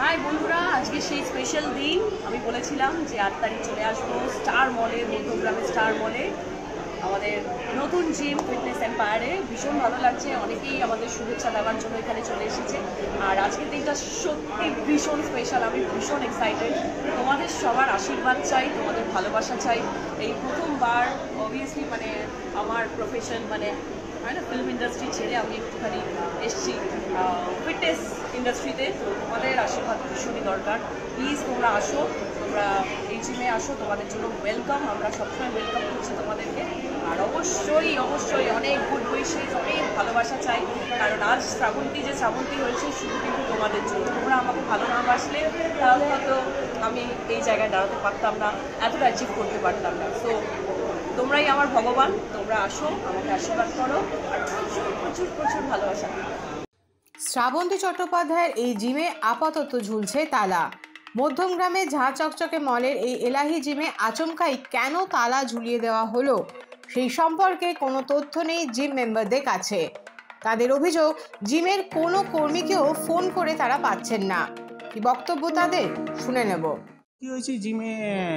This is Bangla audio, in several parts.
হাই বন্ধুরা, আজকে সেই স্পেশাল দিন। আমি বলেছিলাম যে 8 তারিখ চলে আসবো স্টার মলে, মধ্যগ্রামে স্টার মলে আমাদের নতুন জিম ফিটনেস এম্পায়ারে। ভীষণ ভালো লাগছে, অনেকেই আমাদের শুভেচ্ছা দেওয়ার জন্য এখানে চলে এসেছে। আর আজকের দিনটা সত্যি ভীষণ স্পেশাল, আমি ভীষণ এক্সাইটেড। তোমাদের সবার আশীর্বাদ চাই, তোমাদের ভালোবাসা চাই। এই প্রথমবার অবভিয়াসলি আমার প্রফেশন ফিল্ম ইন্ডাস্ট্রি ছেড়ে আমি একটুখানি এসেছি ফিটনেস ইন্ডাস্ট্রিতে। তো তোমাদের আশীর্বাদ ভীষণই দরকার। প্লিজ তোমরা আসো, তোমরা এই জিমে আসো, তোমাদের জন্য ওয়েলকাম। আমরা সবসময় ওয়েলকাম করছি তোমাদেরকে। আর অবশ্যই অবশ্যই অনেক গুড উইশেস, অনেক ভালোবাসা চাই। কারণ আজ শ্রাবন্তী হয়েছে শুধু কিন্তু তোমাদের জন্য। তোমরা আমাকে ভালো না বাসলে তাহলে হয়তো আমি এই জায়গায় দাঁড়াতে পারতাম না, এতটা অ্যাচিভ করতে পারতাম না। সো তোমরাই আমার ভগবান, তোমরা আসো, আমাকে আশীর্বাদ করো আর প্রচুর প্রচুর প্রচুর ভালোবাসা। শ্রাবন্তী চট্টোপাধ্যায়ের এই জিমে আপাতত ঝুলছে তালা। মধ্যমগ্রামে ঝাঁ চকচকে মলের এই এলাহি জিমে আচমকাই কেন তালা ঝুলিয়ে দেওয়া হলো সেই সম্পর্কে কোনো তথ্য নেই জিম মেম্বারদের কাছে। তাদের অভিযোগ, জিমের কোনো কর্মীকেও ফোন করে তারা পাচ্ছেন না। কি বক্তব্য তাদের, শুনে নেব। কী হয়েছে, জিমে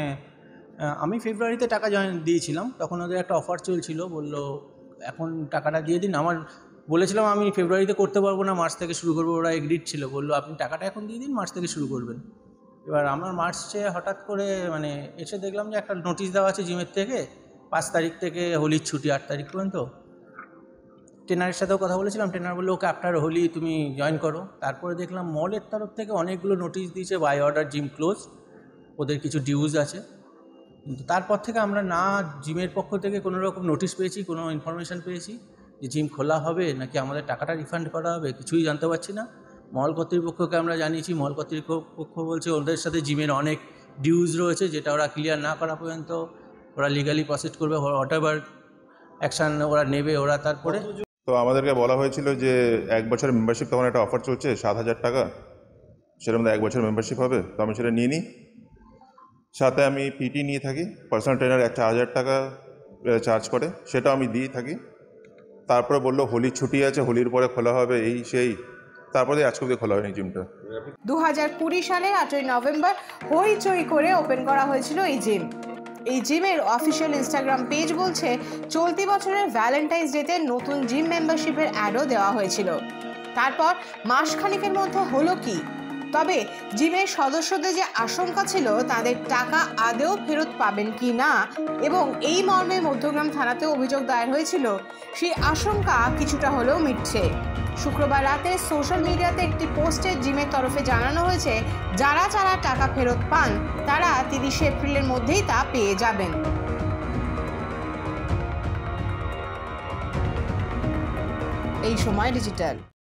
আমি ফেব্রুয়ারিতে টাকা দিয়েছিলাম, তখন ওদের একটা অফার চলছিল, বললো এখন টাকাটা দিয়ে দিন। আমার বলেছিলাম আমি ফেব্রুয়ারিতে করতে পারবো না, মার্চ থেকে শুরু করবো। ওরা এগ্রিড ছিল, বললো আপনি টাকাটা এখন দিয়ে দিন, মার্চ থেকে শুরু করবেন। এবার আমার মার্চে হঠাৎ করে এসে দেখলাম যে একটা নোটিশ দেওয়া আছে জিমের থেকে, 5 তারিখ থেকে হোলির ছুটি 8 তারিখ পর্যন্ত। ট্রেনারের সাথেও কথা বলেছিলাম, ট্রেনার বললো ওকে আফটার হোলি তুমি জয়েন করো। তারপরে দেখলাম মলের তরফ থেকে অনেকগুলো নোটিশ দিয়েছে, বাই অর্ডার জিম ক্লোজ, ওদের কিছু ডিউজ আছে। কিন্তু তারপর থেকে আমরা না জিমের পক্ষ থেকে কোনো রকম নোটিশ পেয়েছি, কোনো ইনফরমেশান পেয়েছি যে জিম খোলা হবে নাকি আমাদের টাকাটা রিফান্ড করা হবে, কিছুই জানতে পারছি না। মল কর্তৃপক্ষকে আমরা জানিয়েছি, মল কর্তৃপক্ষ বলছে ওদের সাথে জিমের অনেক ডিউজ রয়েছে, যেটা ওরা ক্লিয়ার না করা পর্যন্ত ওরা লিগালি প্রসিড করবে, হোয়াট এভার অ্যাকশান ওরা নেবে ওরা। তারপরে তো আমাদেরকে বলা হয়েছিল যে 1 বছরের মেম্বারশিপ, তখন একটা অফার চলছে 7,000 টাকা, সেটার মধ্যে 1 বছর মেম্বারশিপ হবে। তো আমি সেটা নিয়ে নিই, সাথে আমি পিটি নিয়ে থাকি, পার্সোনাল ট্রেনার 4,000 টাকা চার্জ করে, সেটাও আমি দিয়ে থাকি। তারপরে বললো হোলির ছুটি আছে, হোলির পরে খোলা হবে, এই সেই। তারপরে আজকে অবধি খোলা হয়নি জিমটা। 2020 সালের 8ই নভেম্বর হইচই করে ওপেন করা হয়েছিল এই জিম। এই জিমের অফিসিয়াল ইনস্টাগ্রাম পেজ বলছে চলতি বছরের ভ্যালেন্টাইন্স ডেতে নতুন জিম মেম্বারশিপের অ্যাডও দেওয়া হয়েছিল। তারপর মাসখানেকের মধ্যে হলো কি? তবে জিমের সদস্যদের যে আশঙ্কা ছিল তাদের টাকা আদৌ ফেরত পাবেন কি না, এবং এই মর্মে মধ্যগ্রাম থানাতেও অভিযোগ দায়ের হয়েছিল, সেই আশঙ্কা কিছুটা হলেও মিটছে। শুক্রবার রাতে সোশ্যাল মিডিয়াতে একটি পোস্টে জিমের তরফে জানানো হয়েছে যারা টাকা ফেরত পান তারা 30 এপ্রিলের মধ্যেই তা পেয়ে যাবেন। এই সময় ডিজিটাল।